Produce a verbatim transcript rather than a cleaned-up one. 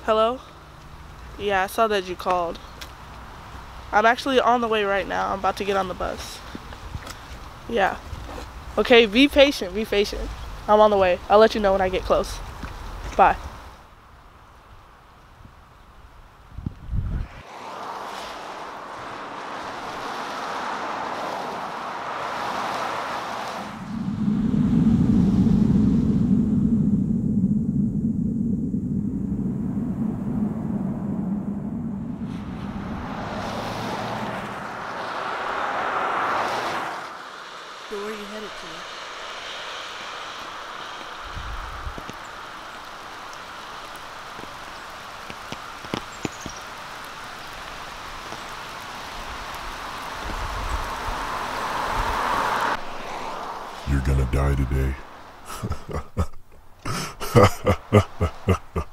Hello? Yeah, I saw that you called. I'm actually on the way right now. I'm about to get on the bus. Yeah. Okay, be patient, be patient. I'm on the way. I'll let you know when I get close. Bye. So where are you headed to? You're gonna die today.